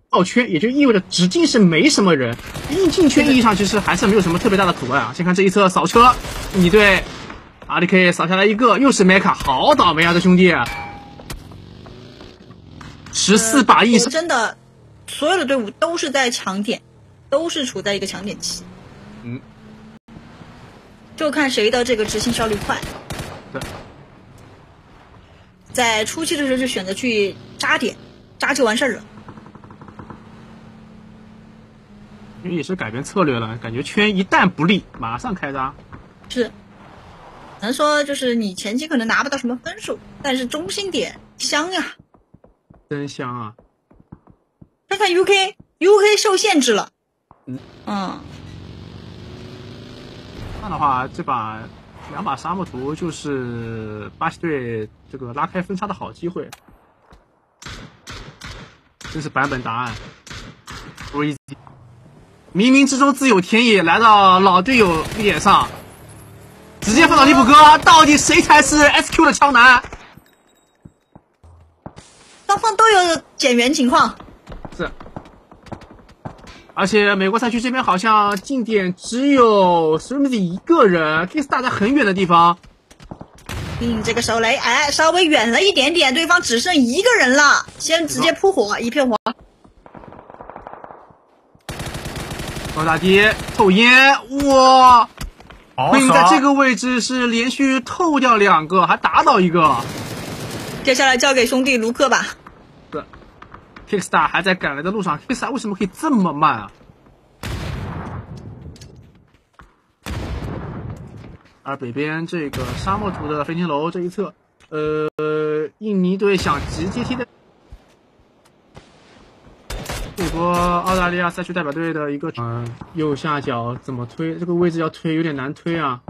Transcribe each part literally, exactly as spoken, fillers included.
绕圈，也就意味着直径是没什么人，硬进圈意义上其实还是没有什么特别大的阻碍啊。先看这一侧扫车，你对 R D K 扫下来一个，又是 Mecha， 好倒霉啊，这兄弟！十四把一真的，所有的队伍都是在强点，都是处在一个强点期。 嗯， 就看谁的这个执行效率快。 对， 在初期的时候就选择去扎点，扎就完事儿了。 因为也是改变策略了，感觉圈一旦不利，马上开扎。 是，只能说就是你前期可能拿不到什么分数，但是中心点香呀， 真香啊！ 看看 U K，U K 受限制了。 嗯嗯， 这样的话，这把两把沙漠图就是巴西队这个拉开分差的好机会。真是版本答案，不 easy。冥冥之中自有天意，来到老队友脸上，直接放到利普哥，到底谁才是 S Q 的枪男？ 双方都有减员情况。 是，而且美国赛区这边好像近点只有 Swimzy 一个人 ，Kista 在很远的地方。 嗯，这个手雷哎，稍微远了一点点，对方只剩一个人了，先直接扑火，一片火。 高大低透烟，哇！Queen 在这个位置是连续透掉两个，还打倒一个。 接下来交给兄弟卢克吧。 对 ，Kickstar 还在赶来的路上 ，Kickstar 为什么可以这么慢啊？而北边这个沙漠图的飞天楼这一侧，呃，印尼队想直接踢的。这波澳大利亚赛区代表队的一个嗯、呃、右下角怎么推？这个位置要推有点难推啊。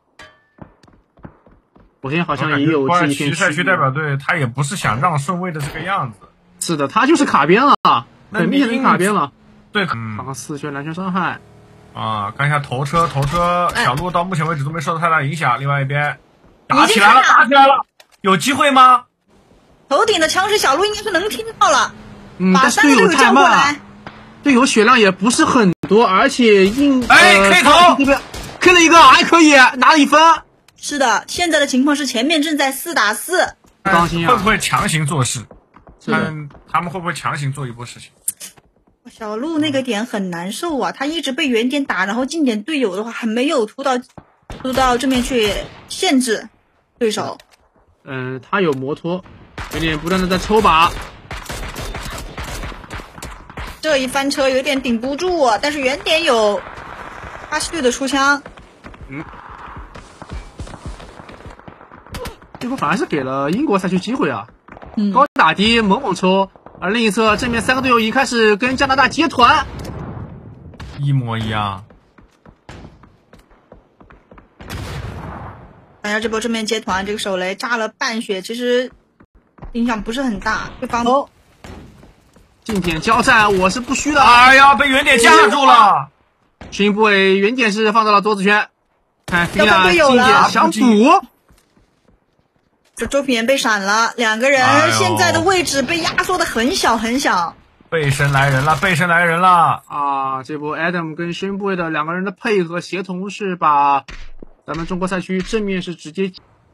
我现在好像也有这一片区域。 赛区代表队他也不是想让顺位的这个样子。 是的，他就是卡边了，很明显的卡边了。 对， 嗯，扛四圈蓝圈伤害。 啊，看一下头车，头车小路到目前为止都没受到太大影响。另外一边打起来了，打起来了，有机会吗？ 头顶的枪是小路应该是能听到了。 嗯，但是队友太慢了，队友血量也不是很多，而且硬哎 K 头这边 K 了一个还可以拿了一分。 是的，现在的情况是前面正在四打四， 当心啊！ 会不会强行做事？ 他们他们会不会强行做一波事情？ 小鹿那个点很难受啊，他一直被远点打，然后近点队友的话还没有突到突到正面去限制对手。 嗯、呃，他有摩托，有点不断的在抽把。 这一翻车有点顶不住啊，但是远点有巴西队的出枪。 嗯，这波反而是给了英国赛区机会啊。嗯，高打低猛猛抽，而另一侧正面三个队友已开始跟加拿大结团， 一模一样。 大家这波正面接团，这个手雷炸了半血，其实影响不是很大。对方哦，近点交战我是不虚的。 哎呀，被远点架住了。 巡部委远点是放到了桌子圈，看菲亚近点想补。 这周品言被闪了，两个人现在的位置被压缩的很小很小。 背身来人了，背身来人了啊！这波 Adam 跟宣布的两个人的配合协同是把咱们中国赛区正面是直接。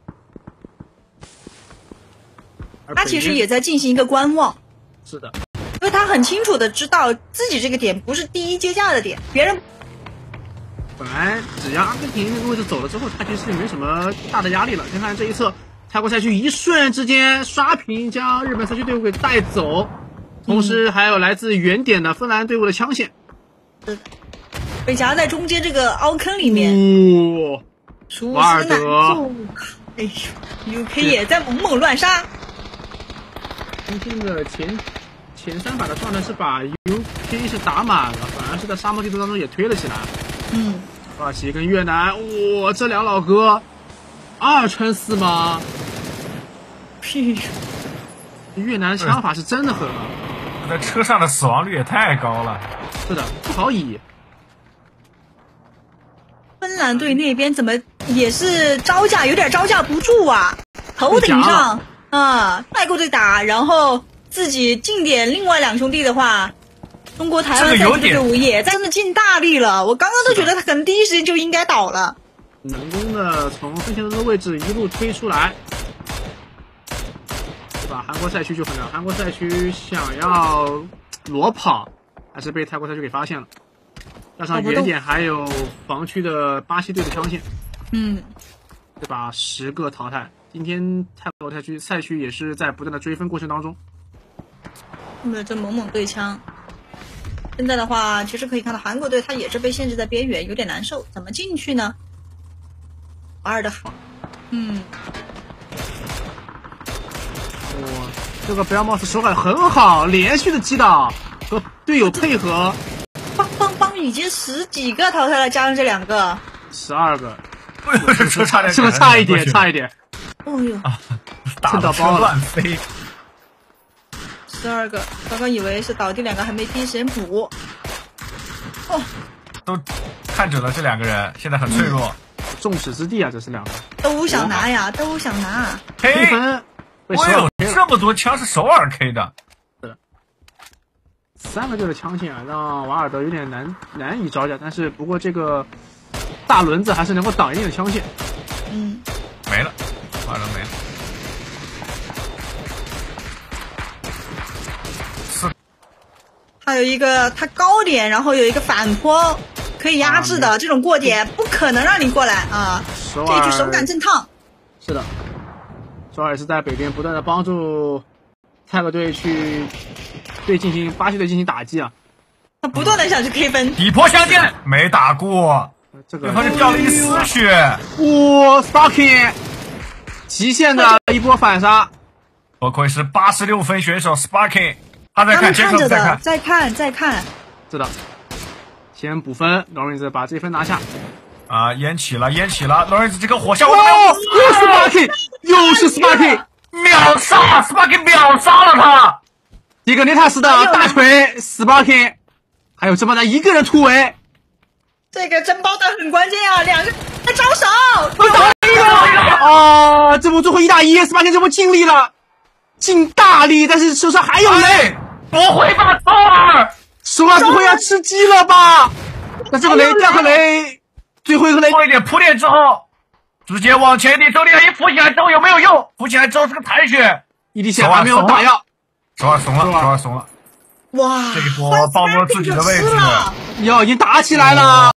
他其实也在进行一个观望。 是的， 因为他很清楚的知道自己这个点不是第一接架的点，别人本来只要阿根廷那个位置走了之后，他其实没什么大的压力了。先看这一侧。泰国赛区一瞬之间刷屏，将日本赛区队伍给带走，同时还有来自远点的芬兰队伍的枪线， 嗯、被夹在中间这个凹坑里面。 哦， 舒瓦尔斯德， 哎呦 ，U K 也在猛猛乱杀。 今天的前前三把的状态是把 U K 是打满了，反而是在沙漠地图当中也推了起来。 嗯， 土耳其跟越南，哇、哦，这两老哥。二穿四吗？ 屁！ 越南枪法是真的狠啊！ 在车上的死亡率也太高了。 是的，不好以。 芬兰队那边怎么也是招架，有点招架不住啊！头顶上啊，泰国队打，然后自己近点，另外两兄弟的话中国台湾赛区队伍也真的尽大力了，我刚刚都觉得他可能第一时间就应该倒了。 能攻的从分前的位置一路推出来，对吧？韩国赛区就很难，韩国赛区想要裸跑，还是被泰国赛区给发现了。加上远点还有防区的巴西队的枪线， 嗯， 对吧？十个淘汰，今天泰国赛区赛区也是在不断的追分过程当中。 那这猛猛对枪。现在的话，其实可以看到韩国队他也是被限制在边缘，有点难受。怎么进去呢？瓦尔的好，嗯， 哇，这个 Belmont 手感很好，连续的击倒和队友配合， 邦邦邦已经十几个淘汰了，加上这两个， 十二个， 是差点， 是不是差一点？差一点。 哦呦， 打到包乱飞。 十二个，刚刚以为是倒地两个，还没第一时间补。哦， 都看准了这两个人，现在很脆弱。 众矢之的啊，这是两个。 都想拿呀，都想拿。 K 分， 我有这么多枪是首尔 K 的。 是的。三个队的枪线啊，让瓦尔德有点难难以招架，但是不过这个大轮子还是能够挡一定的枪线。 嗯。 没了，瓦尔德没了。 还有一个他高点，然后有一个反坡可以压制的、啊、这种过点，不可能让你过来啊！这一局手感正烫。 是的，首尔是在北边不断的帮助泰国队去对进行巴西队进行打击啊。 他不断的想去 K 分， 底坡相见没打过， 这个对方是掉了一丝血。 哇 ，Sparking 极限的一波反杀， 多亏是八十六分选手 Sparking。他在看， 看着的， 再看， 再看，再看。 是的，先补分 ，Lawrence 把这分拿下。 啊，烟起了，烟起了 ，Lawrence 这个火效， 哦，又是 Sparking， 又是 Sparking， 秒杀 ，Sparking 秒杀了他。 迪格内塔斯的大锤 ，Sparking， 还有这么难一个人突围， 这个真包的很关键啊，两个在招手， 我打一个，啊，这波最后一打一 ，Sparking 这波尽力了。尽大力，但是手上还有雷， 不会吧，首尔， 首尔不会要吃鸡了吧？那这个雷，第二个雷，最后一个雷， 做一点铺垫之后，直接往前顶，手里一浮起来之后有没有用？浮起来之后是个残血， 一滴血还没有打药， 首尔怂了，首尔怂了， 哇， 这一波暴露了自己的位置， 哟，已经打起来了。